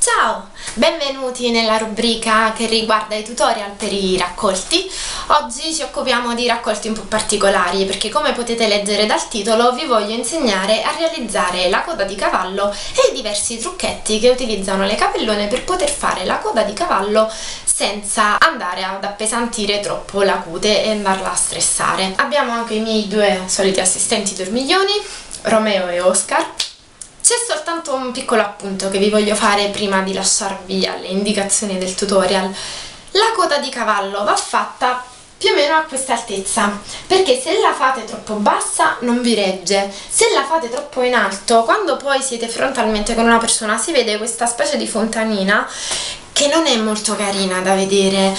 Ciao! Benvenuti nella rubrica che riguarda i tutorial per i raccolti. Oggi ci occupiamo di raccolti un po' particolari perché, come potete leggere dal titolo, vi voglio insegnare a realizzare la coda di cavallo e i diversi trucchetti che utilizzano le capellone per poter fare la coda di cavallo senza andare ad appesantire troppo la cute e andarla a stressare. Abbiamo anche i miei due soliti assistenti dormiglioni, Romeo e Oscar. C'è soltanto un piccolo appunto che vi voglio fare prima di lasciarvi alle indicazioni del tutorial. La coda di cavallo va fatta più o meno a questa altezza, perché se la fate troppo bassa non vi regge, se la fate troppo in alto, quando poi siete frontalmente con una persona si vede questa specie di fontanina che non è molto carina da vedere,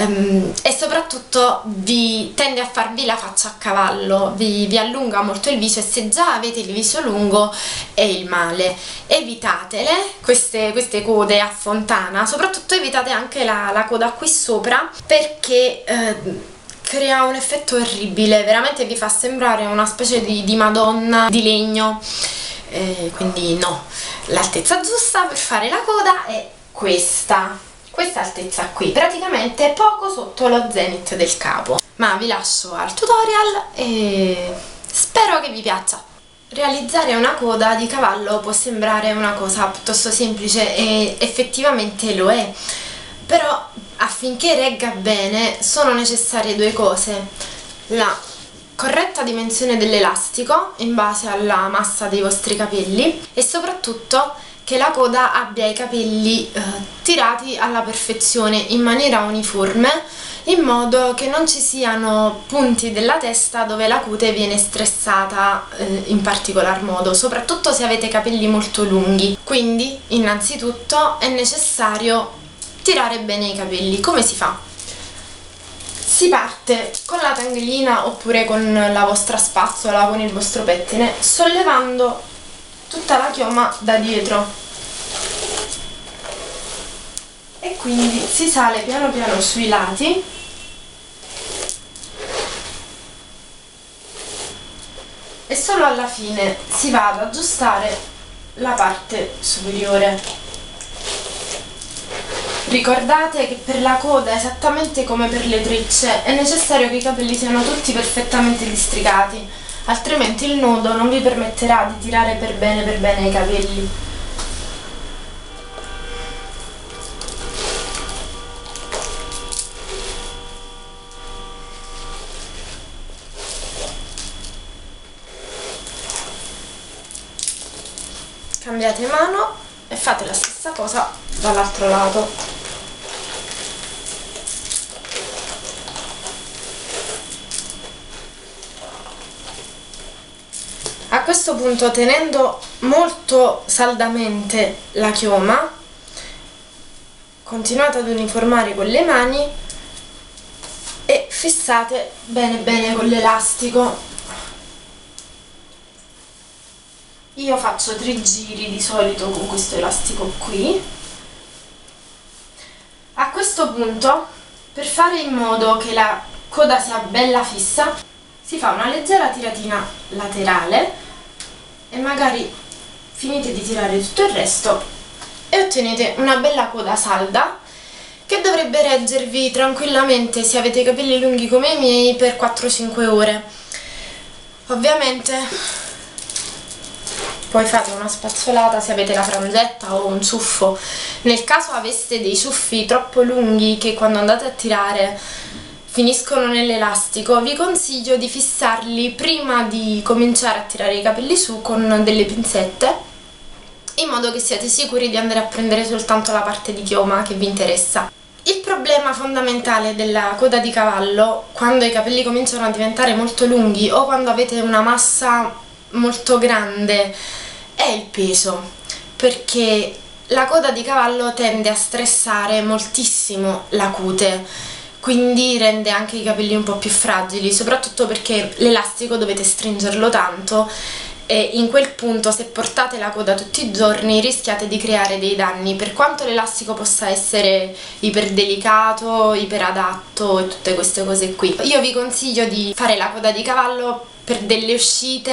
e soprattutto vi tende a farvi la faccia a cavallo, vi allunga molto il viso, e se già avete il viso lungo è il male. Evitatele queste code a fontana, soprattutto evitate anche la coda qui sopra, perché crea un effetto orribile, veramente vi fa sembrare una specie di Madonna di legno, quindi no. L'altezza giusta per fare la coda è questa altezza qui, praticamente poco sotto lo zenith del capo. Ma vi lascio al tutorial e spero che vi piaccia. Realizzare una coda di cavallo può sembrare una cosa piuttosto semplice e effettivamente lo è, però affinché regga bene sono necessarie due cose: la corretta dimensione dell'elastico in base alla massa dei vostri capelli e soprattutto che la coda abbia i capelli tirati alla perfezione in maniera uniforme, in modo che non ci siano punti della testa dove la cute viene stressata in particolar modo, soprattutto se avete capelli molto lunghi. Quindi innanzitutto è necessario tirare bene i capelli. Come si fa? Si parte con la tanghellina oppure con la vostra spazzola, con il vostro pettine, sollevando tutta la chioma da dietro, e quindi si sale piano piano sui lati e solo alla fine si va ad aggiustare la parte superiore. Ricordate che per la coda, esattamente come per le trecce, è necessario che i capelli siano tutti perfettamente districati, altrimenti il nodo non vi permetterà di tirare per bene i capelli. Cambiate mano e fate la stessa cosa dall'altro lato. A questo punto, tenendo molto saldamente la chioma, continuate ad uniformare con le mani e fissate bene con l'elastico. Io faccio 3 giri di solito con questo elastico qui. A questo punto, per fare in modo che la coda sia bella fissa, si fa una leggera tiratina laterale e magari finite di tirare tutto il resto e ottenete una bella coda salda che dovrebbe reggervi tranquillamente, se avete i capelli lunghi come i miei, per 4-5 ore. Ovviamente poi fate una spazzolata se avete la frangetta o un ciuffo. Nel caso aveste dei ciuffi troppo lunghi che quando andate a tirare finiscono nell'elastico, vi consiglio di fissarli prima di cominciare a tirare i capelli su con delle pinzette, in modo che siate sicuri di andare a prendere soltanto la parte di chioma che vi interessa. Il problema fondamentale della coda di cavallo, quando i capelli cominciano a diventare molto lunghi o quando avete una massa molto grande, è il peso, perché la coda di cavallo tende a stressare moltissimo la cute, quindi rende anche i capelli un po' più fragili, soprattutto perché l'elastico dovete stringerlo tanto e in quel punto, se portate la coda tutti i giorni, rischiate di creare dei danni, per quanto l'elastico possa essere iperdelicato, iperadatto e tutte queste cose qui. Io vi consiglio di fare la coda di cavallo per delle uscite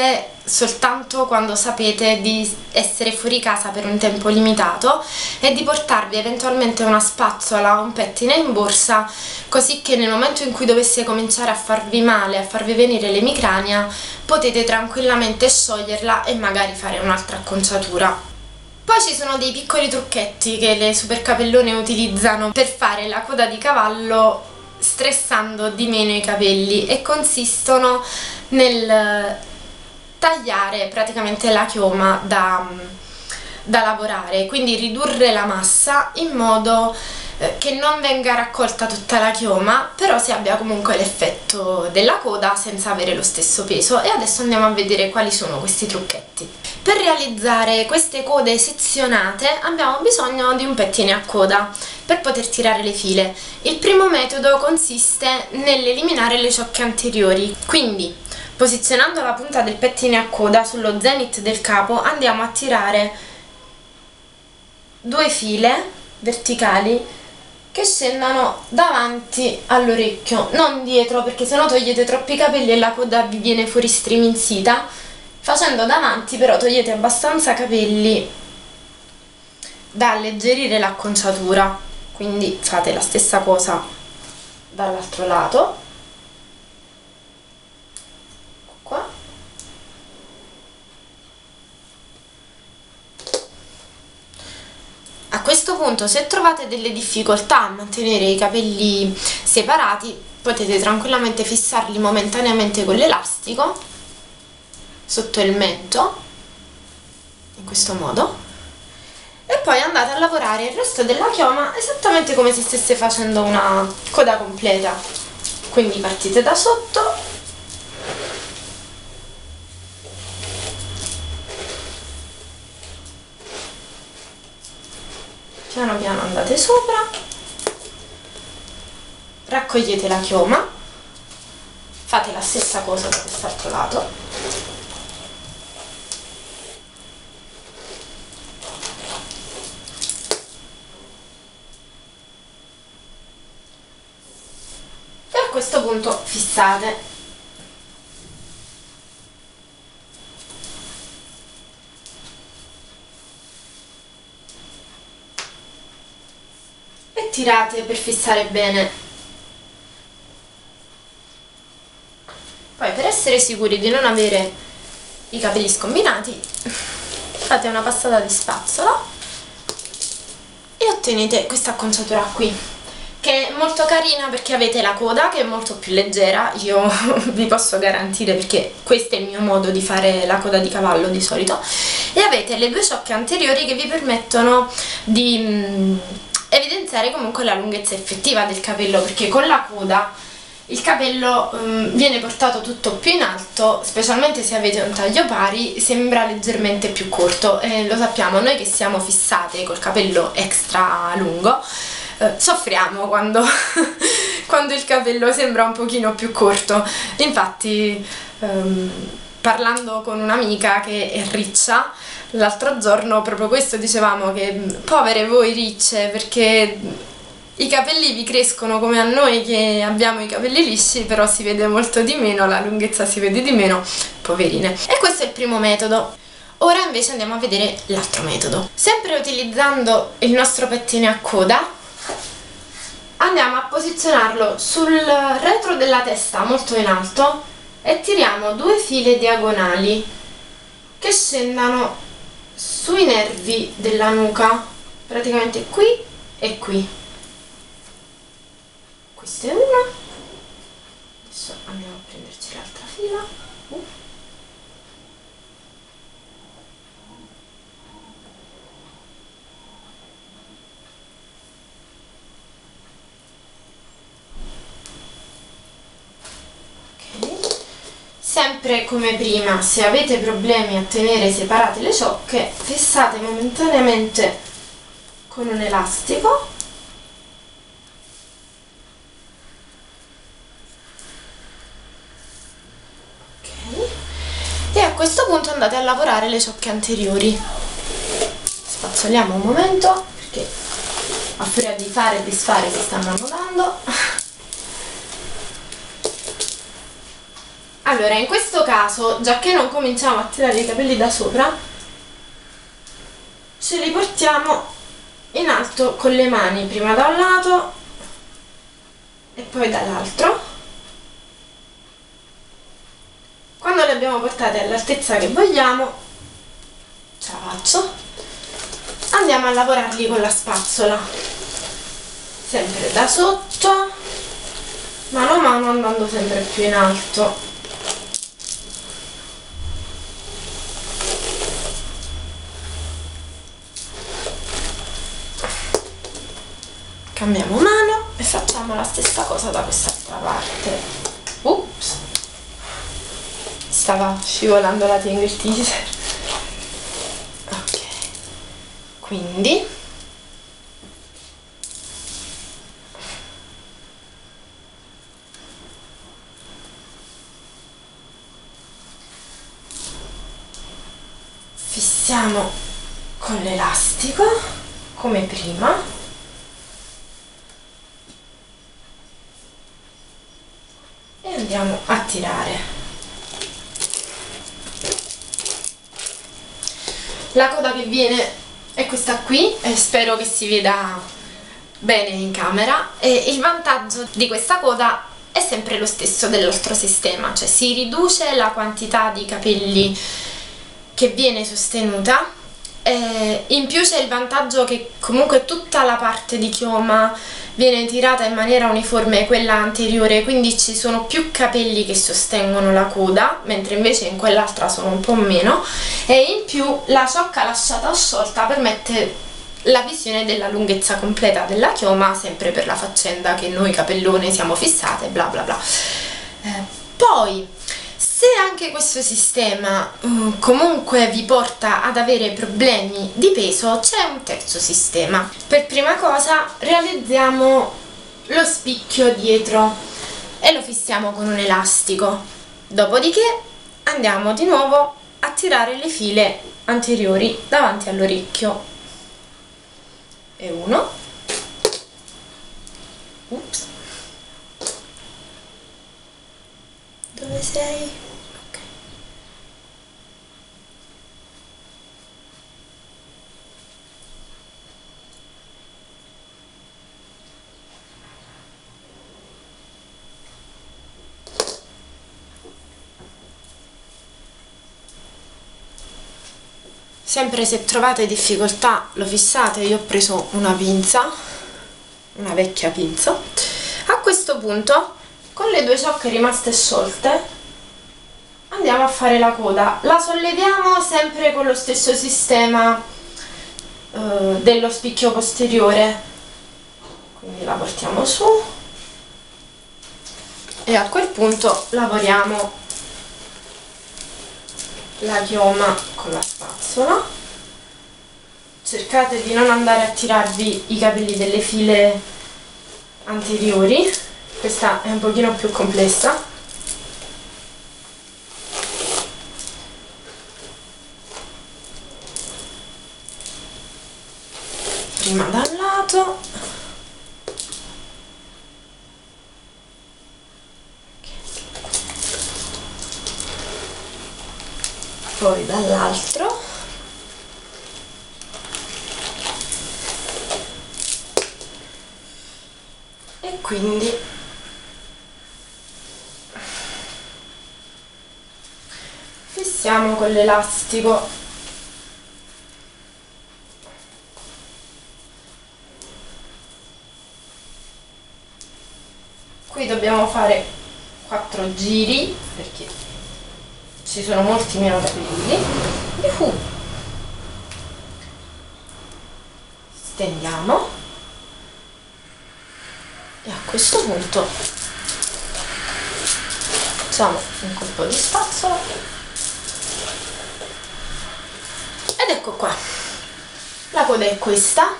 soltanto quando sapete di essere fuori casa per un tempo limitato e di portarvi eventualmente una spazzola o un pettine in borsa, così che nel momento in cui dovesse cominciare a farvi male, a farvi venire l'emicrania, potete tranquillamente scioglierla e magari fare un'altra acconciatura. Poi ci sono dei piccoli trucchetti che le super capellone utilizzano per fare la coda di cavallo stressando di meno i capelli, e consistono nel tagliare praticamente la chioma da lavorare, quindi ridurre la massa in modo che non venga raccolta tutta la chioma, però si abbia comunque l'effetto della coda senza avere lo stesso peso. E adesso andiamo a vedere quali sono questi trucchetti. Per realizzare queste code sezionate abbiamo bisogno di un pettine a coda per poter tirare le file. Il primo metodo consiste nell'eliminare le ciocche anteriori, quindi posizionando la punta del pettine a coda sullo zenith del capo andiamo a tirare 2 file verticali che scendano davanti all'orecchio, non dietro, perché sennò togliete troppi capelli e la coda vi viene fuori striminzita. Facendo davanti però togliete abbastanza capelli da alleggerire l'acconciatura, quindi fate la stessa cosa dall'altro lato. Qua. A questo punto, se trovate delle difficoltà a mantenere i capelli separati, potete tranquillamente fissarli momentaneamente con l'elastico sotto il mento, in questo modo, e poi andate a lavorare il resto della chioma esattamente come se stesse facendo una coda completa. Quindi partite da sotto, piano piano andate sopra, raccogliete la chioma, fate la stessa cosa da quest'altro lato, e a questo punto fissate. E tirate per fissare bene. Poi, per essere sicuri di non avere i capelli scombinati, fate una passata di spazzola e ottenete questa acconciatura qui, che è molto carina perché avete la coda che è molto più leggera. Io vi posso garantire, perché questo è il mio modo di fare la coda di cavallo di solito, e avete le 2 ciocche anteriori che vi permettono di evidenziare comunque la lunghezza effettiva del capello, perché con la coda il capello viene portato tutto più in alto, specialmente se avete un taglio pari, sembra leggermente più corto, e lo sappiamo noi che siamo fissate col capello extra lungo, soffriamo quando, quando il capello sembra un pochino più corto. Infatti parlando con un'amica che è riccia l'altro giorno, proprio questo dicevamo, che povere voi ricce, perché i capelli vi crescono come a noi che abbiamo i capelli lisci, però si vede molto di meno, la lunghezza si vede di meno, poverine. E questo è il primo metodo. Ora invece andiamo a vedere l'altro metodo. Sempre utilizzando il nostro pettine a coda, andiamo a posizionarlo sul retro della testa molto in alto e tiriamo 2 file diagonali che scendano sui nervi della nuca, praticamente qui e qui. Questa è una. Adesso andiamo a prenderci l'altra fila. Sempre come prima, se avete problemi a tenere separate le ciocche, fissate momentaneamente con un elastico . Ok. E a questo punto andate a lavorare le ciocche anteriori. Spazzoliamo un momento, perché a furia di fare e disfare si stanno annodando. Allora, in questo caso, già che non cominciamo a tirare i capelli da sopra, ce li portiamo in alto con le mani, prima da un lato e poi dall'altro. Quando li abbiamo portati all'altezza che vogliamo, ce la faccio, andiamo a lavorarli con la spazzola, sempre da sotto, mano a mano andando sempre più in alto. Cambiamo mano e facciamo la stessa cosa da quest'altra parte. Ups, stava scivolando la tingle teaser. Ok, quindi fissiamo con l'elastico come prima e andiamo a tirare. La coda che viene è questa qui e spero che si veda bene in camera, e il vantaggio di questa coda è sempre lo stesso dell'altro sistema, cioè si riduce la quantità di capelli che viene sostenuta. In più c'è il vantaggio che comunque tutta la parte di chioma viene tirata in maniera uniforme, quella anteriore, quindi ci sono più capelli che sostengono la coda, mentre invece in quell'altra sono un po' meno, e in più la ciocca lasciata o sciolta permette la visione della lunghezza completa della chioma, sempre per la faccenda che noi capellone siamo fissate, bla bla bla. Poi, se anche questo sistema comunque vi porta ad avere problemi di peso, c'è un terzo sistema. Per prima cosa realizziamo lo spicchio dietro e lo fissiamo con un elastico, dopodiché andiamo di nuovo a tirare le file anteriori davanti all'orecchio. E uno, ups, dove sei? Ok. Sempre se trovate difficoltà lo fissate, io ho preso una pinza, una vecchia pinza. A questo punto, con le due ciocche rimaste sciolte, andiamo a fare la coda. La solleviamo sempre con lo stesso sistema dello spicchio posteriore, quindi la portiamo su e a quel punto lavoriamo la chioma con la spazzola. Cercate di non andare a tirarvi i capelli delle file anteriori, questa è un pochino più complessa. Prima da un lato, poi dall'altro, e quindi fissiamo con l'elastico. Qui dobbiamo fare 4 giri perché ci sono molti meno capelli. Stendiamo e a questo punto facciamo un colpo di spazzola ed ecco qua, la coda è questa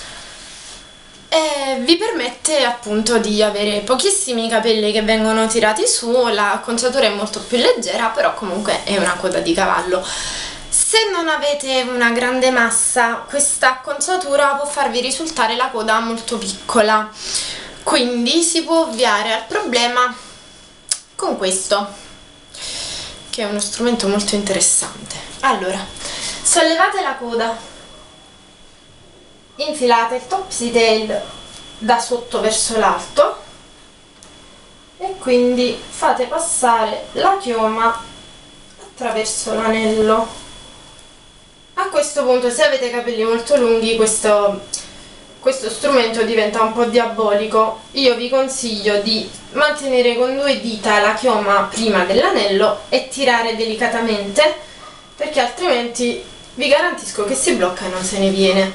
e vi permette appunto di avere pochissimi capelli che vengono tirati su. La acconciatura è molto più leggera, però comunque è una coda di cavallo. Se non avete una grande massa, questa acconciatura può farvi risultare la coda molto piccola, quindi si può ovviare al problema con questo. che è uno strumento molto interessante. Allora, sollevate la coda, infilate il topsy-tail da sotto verso l'alto e quindi fate passare la chioma attraverso l'anello. A questo punto, se avete capelli molto lunghi, questo strumento diventa un po' diabolico. Io vi consiglio di mantenere con 2 dita la chioma prima dell'anello e tirare delicatamente, perché altrimenti vi garantisco che si blocca e non se ne viene.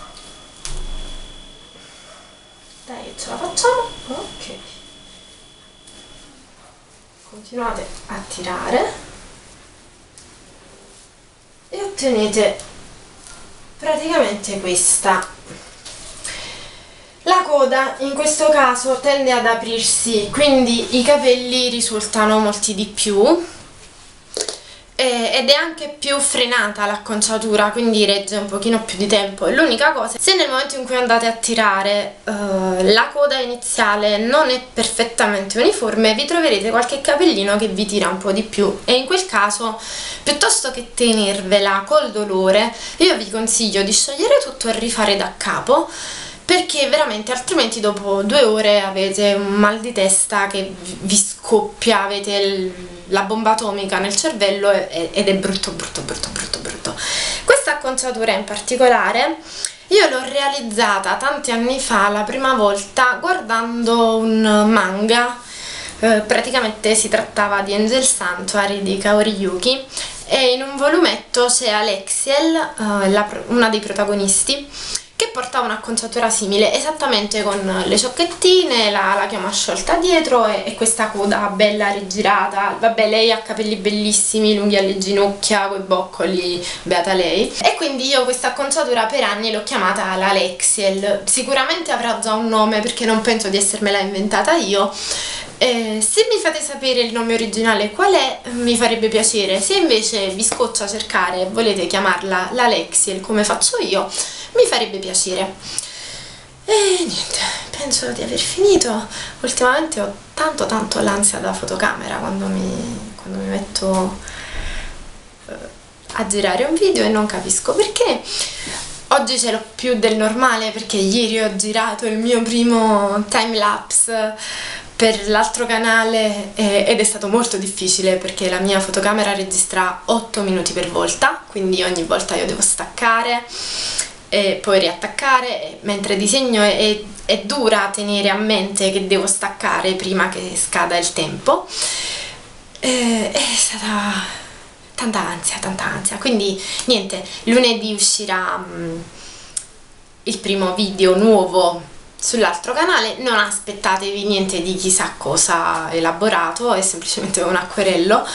Dai che ce la facciamo. Ok, continuate a tirare e ottenete praticamente questa. La coda in questo caso tende ad aprirsi, quindi i capelli risultano molti di più ed è anche più frenata l'acconciatura, quindi regge un pochino più di tempo. L'unica cosa, se nel momento in cui andate a tirare la coda iniziale non è perfettamente uniforme, vi troverete qualche capellino che vi tira un po' di più, e in quel caso, piuttosto che tenervela col dolore, io vi consiglio di sciogliere tutto e rifare da capo, perché veramente altrimenti dopo 2 ore avete un mal di testa che vi scoppia, avete la bomba atomica nel cervello ed è brutto. Questa acconciatura in particolare io l'ho realizzata tanti anni fa, la prima volta, guardando un manga. Praticamente si trattava di Angel Sanctuary di Kaori Yuki, e in un volumetto c'è Alexiel, una dei protagonisti, che porta un'acconciatura simile, esattamente con le ciocchettine, la chioma sciolta dietro e questa coda bella rigirata. Vabbè, lei ha capelli bellissimi, lunghi alle ginocchia, coi boccoli, beata lei. E quindi io questa acconciatura per anni l'ho chiamata la Lexiel. Sicuramente avrà già un nome, perché non penso di essermela inventata io. Se mi fate sapere il nome originale qual è, mi farebbe piacere. Se invece vi scoccia cercare e volete chiamarla la Lexiel come faccio io, mi farebbe piacere. E niente, penso di aver finito. Ultimamente ho tanto l'ansia da fotocamera quando mi metto a girare un video, e non capisco perché. Oggi ce l'ho più del normale, perché ieri ho girato il mio primo timelapse per l'altro canale ed è stato molto difficile, perché la mia fotocamera registra 8 minuti per volta, quindi ogni volta io devo staccare e poi riattaccare. Mentre disegno è dura tenere a mente che devo staccare prima che scada il tempo. È stata tanta ansia, quindi niente, lunedì uscirà il primo video nuovo sull'altro canale. Non aspettatevi niente di chissà cosa elaborato, è semplicemente un acquerello.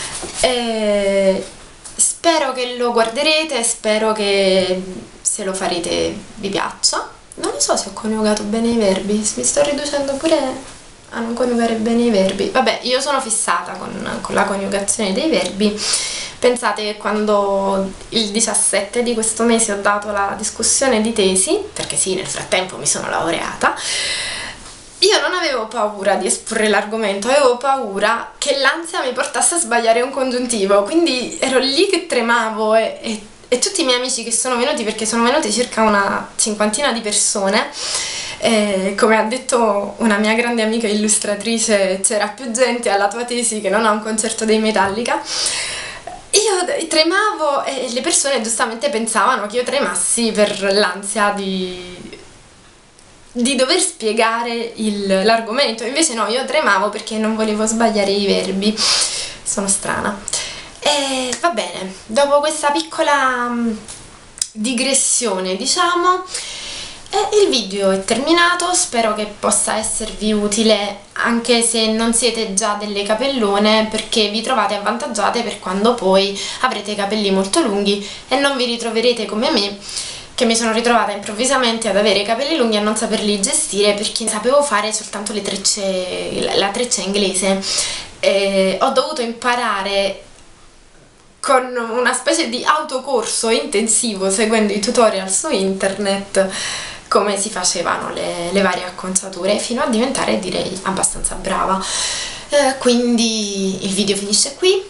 Spero che lo guarderete, spero che se lo farete vi piaccia. Non lo so se ho coniugato bene i verbi, mi sto riducendo pure a non coniugare bene i verbi. Vabbè, io sono fissata con la coniugazione dei verbi. Pensate che quando il 17 di questo mese ho dato la discussione di tesi, perché sì, nel frattempo mi sono laureata, io non avevo paura di esporre l'argomento, avevo paura che l'ansia mi portasse a sbagliare un congiuntivo, quindi ero lì che tremavo e tutti i miei amici che sono venuti, perché sono venute circa una 50ina di persone, come ha detto una mia grande amica illustratrice, c'era più gente alla tua tesi che non a un concerto dei Metallica. Io tremavo e le persone giustamente pensavano che io tremassi per l'ansia di dover spiegare l'argomento. Invece no, io tremavo perché non volevo sbagliare i verbi. Sono strana. E va bene, dopo questa piccola digressione, diciamo, il video è terminato. Spero che possa esservi utile, anche se non siete già delle capellone, perché vi trovate avvantaggiate per quando poi avrete i capelli molto lunghi e non vi ritroverete come me, che mi sono ritrovata improvvisamente ad avere i capelli lunghi e a non saperli gestire, perché sapevo fare soltanto la treccia inglese. Ho dovuto imparare con una specie di autocorso intensivo, seguendo i tutorial su internet, come si facevano le varie acconciature, fino a diventare, direi, abbastanza brava. Quindi il video finisce qui.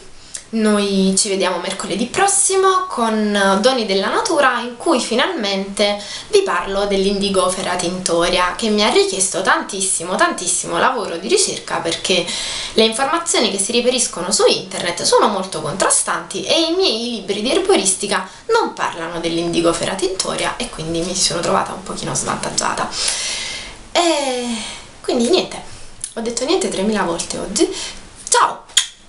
Noi ci vediamo mercoledì prossimo con Doni della Natura, in cui finalmente vi parlo dell'Indigofera tintoria, che mi ha richiesto tantissimo lavoro di ricerca, perché le informazioni che si riferiscono su internet sono molto contrastanti e i miei libri di erboristica non parlano dell'Indigofera tintoria, e quindi mi sono trovata un pochino svantaggiata. E quindi niente, ho detto niente 3000 volte oggi. Ciao!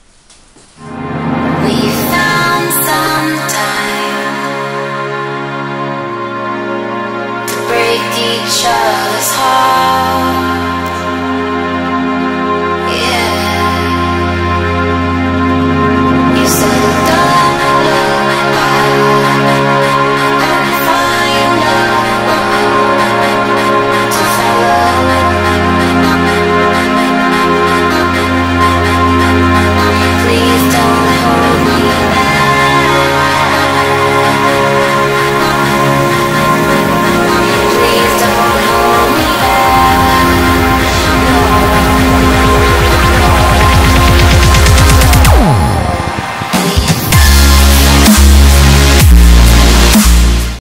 We found some time to break each other's hearts.